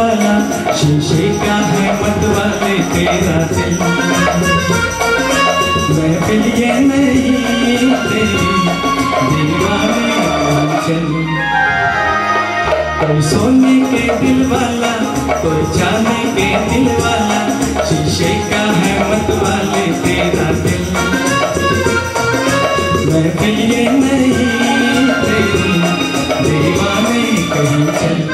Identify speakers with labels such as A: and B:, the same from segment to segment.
A: वाला, शीशे का है मत वाले तेरा दिल। महफिल ये नहीं तेरी दीवाने चली। कोई सोने के दिल वाला, कोई चांदी के दिल वाला, शीशे का है मत वाले तेरा दिल। महफिल ये नहीं तेरी दीवाने कहीं चली।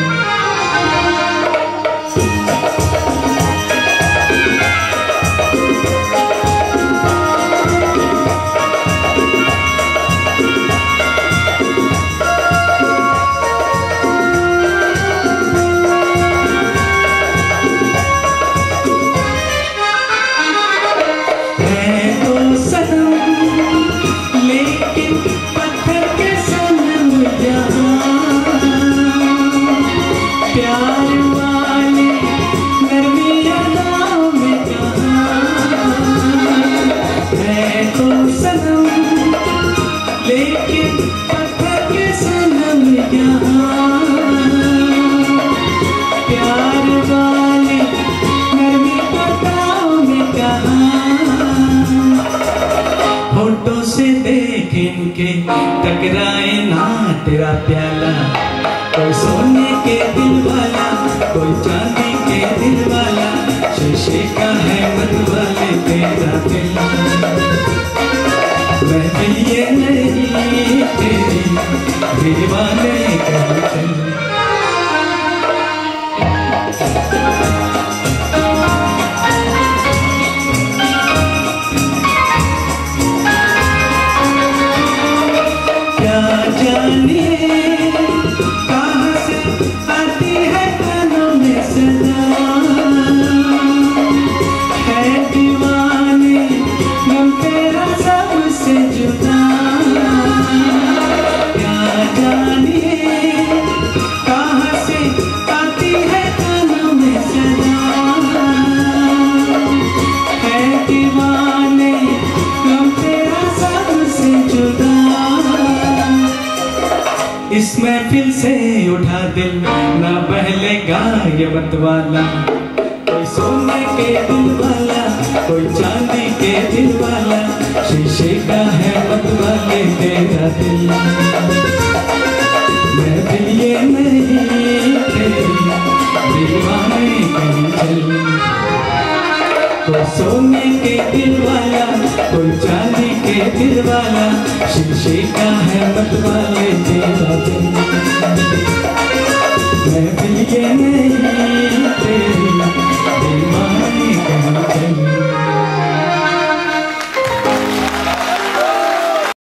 A: होठों से देख इनके टकराए ना तेरा प्याला। कोई सोने के दिल वाला, कोई चांदी के दिल वाला, शीशे का है मत वाले तेरा दिल। महफिल ये नहीं तेरी दीवाने कहीं चली। इस महफिल से उठा दिल ना बहलेगा ये मत वाला। कोई सोने के दिल वाला, कोई चांदी के दिल वाला, शीशे का है मत वाले तेरा दिल। महफिल ये नहीं तेरी दीवाने कहीं चली। कोई सोने के दिल वाला, कोई चांदी के दिल वाला, शीशे का है मत वाले तेरा दिल। महफिल ये नहीं